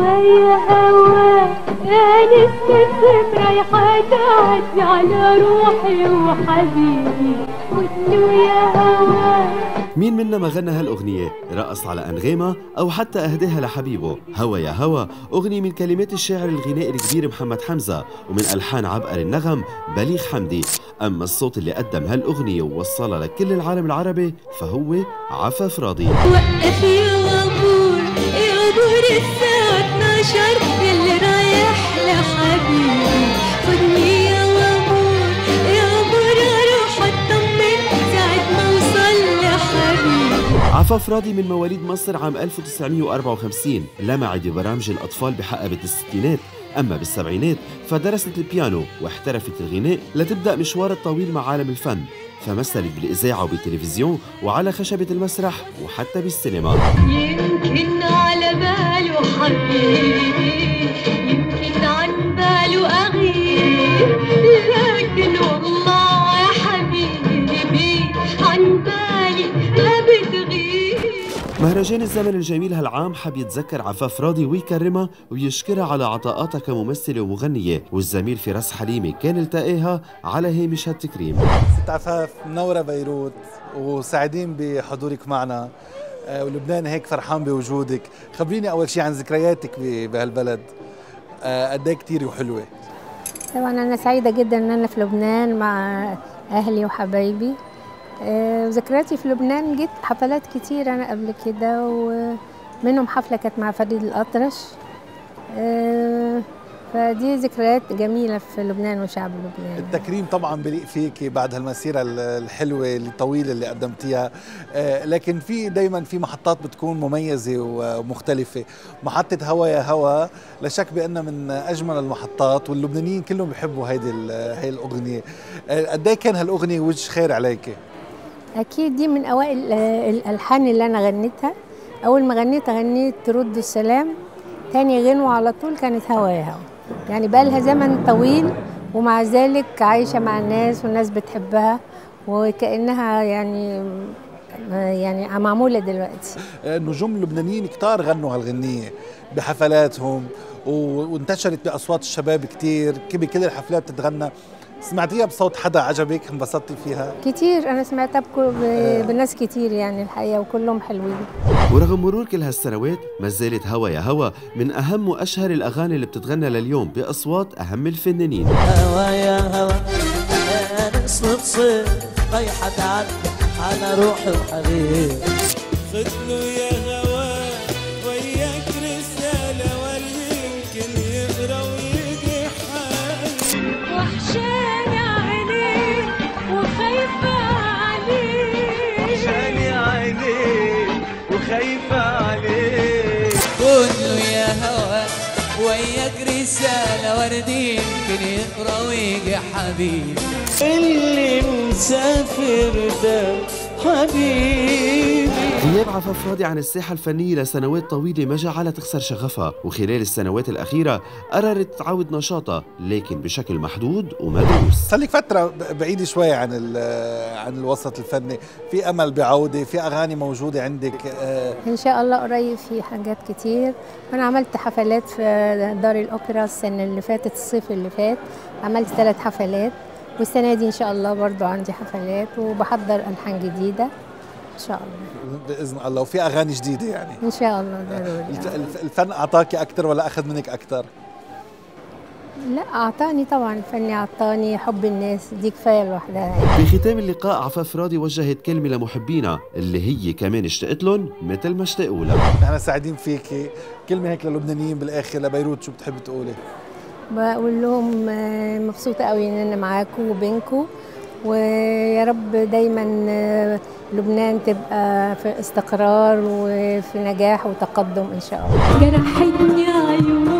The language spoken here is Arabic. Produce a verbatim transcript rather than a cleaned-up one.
هوايا هوا أنا السلسل رايحة تعدي على روحي وحبيبي خدني يا هوا. مين منا ما غنى هالأغنية، رقص على أنغامها أو حتى أهداها لحبيبه؟ هوا يا هوا أغنية من كلمات الشاعر الغنائي الكبير محمد حمزة ومن ألحان عبقر النغم بليغ حمدي. أما الصوت اللي قدم هالأغنية ووصلها لكل العالم العربي فهو عفاف راضي. وقف يا غبور يا غبور الساعة اثناشر يلي رايح لحبيبي خدني يا غبور يا غبور اروح اطمن ساعة ما اوصل لحبيبي. عفاف راضي من مواليد مصر عام ألف وتسعمية وأربعة وخمسين، لمعت ببرامج الأطفال بحقبة الستينات، أما بالسبعينات فدرست البيانو واحترفت الغناء لتبدأ مشوار الطويل مع عالم الفن، فمثلت بالإذاعة وبالتلفزيون وعلى خشبة المسرح وحتى بالسينما. يمكن على باله حبيبي يمكن عن باله أغيب لكن والله يا حبيبي عن بالي ما بتغيب. مهرجان الزمن الجميل هالعام حب يتذكر عفاف راضي ويكرمها ويشكرها على عطاءاتها كممثلة ومغنية، والزميل فراس حليمي كان التقاها على هامش هالتكريم. ست عفاف منورة بيروت وسعيدين بحضورك معنا، ولبنان هيك فرحان بوجودك. خبريني أول شيء عن ذكرياتك بهالبلد، قد ايه كتير وحلوة. طبعا أنا سعيدة جدا إن أنا في لبنان مع أهلي وحبايبي. ذكرياتي في لبنان جيت حفلات كتير أنا قبل كده، ومنهم حفلة كانت مع فريد الأطرش، فدي ذكريات جميلة في لبنان وشعب لبنان. التكريم طبعا بليق فيك بعد هالمسيرة الحلوة الطويلة اللي قدمتيها، لكن في دايما في محطات بتكون مميزة ومختلفة. محطة هوا يا هوا لا شك بأنها من أجمل المحطات، واللبنانيين كلهم بيحبوا هيدي هي الأغنية. قد ايه كان هالأغنية وجه خير عليك؟ أكيد دي من أوائل الألحان اللي أنا غنيتها. أول ما غنيتها غنيت ترد السلام، تاني غنوة على طول كانت هوا يا هوا. يعني بقى لها زمن طويل ومع ذلك عايشة مع الناس والناس بتحبها وكأنها يعني يعني معمولة دلوقتي. النجوم اللبنانيين كتار غنوا هالغنية بحفلاتهم وانتشرت بأصوات الشباب كتير، بكل الحفلات بتتغنى. سمعتيها بصوت حدا عجبك انبسطتي فيها؟ كتير، أنا سمعتها بناس كتير يعني الحقيقة وكلهم حلوين. ورغم مرور كل هالسنوات ما زالت هوا يا هوا من أهم وأشهر الأغاني اللي بتتغنى لليوم بأصوات أهم الفنانين. هوا يا هوا أنا صرت صرت رايحة تعدي على روحي وحبيبي خدني يا هوا وياك رسالة واللي يمكن يقرا ويجي حالي وحشاني عينيك وخايفة عليك وحشاني عينيك وخايفة عليك كله يا هوا وياك رسالة وردي يمكن يقرا ويجي حبيبي اللي مسافر ده حبيبي. غياب عفاف راضي عن الساحة الفنية لسنوات طويلة ما جعلها تخسر شغفها، وخلال السنوات الأخيرة قررت تعود نشاطها لكن بشكل محدود ومدروس. صار لك فترة بعيدة شوي عن عن الوسط الفني، في أمل بعودة، في أغاني موجودة عندك؟ إن شاء الله قريب في حاجات كتير. أنا عملت حفلات في دار الأوبرا السنة اللي فاتت، الصيف اللي فات عملت ثلاث حفلات، والسنة دي إن شاء الله برضو عندي حفلات وبحضر ألحان جديدة إن شاء الله بإذن الله، وفي أغاني جديدة يعني إن شاء الله ضروري. الفن أعطاكي أكتر ولا أخذ منك أكتر؟ لا أعطاني طبعا، الفن أعطاني حب الناس، دي كفاية لوحدها. في ختام اللقاء عفاف راضي وجهت كلمة لمحبينا اللي هي كمان اشتقت لهم مثل ما اشتاقوا لها. نحن سعيدين فيكي، كلمة هيك للبنانيين بالآخر لبيروت شو بتحب تقولي؟ بقول لهم مبسوطة قوي إن أنا معاكم وبينكم، ويا رب دايما لبنان تبقى في استقرار وفي نجاح وتقدم إن شاء الله. جرحتني عيونك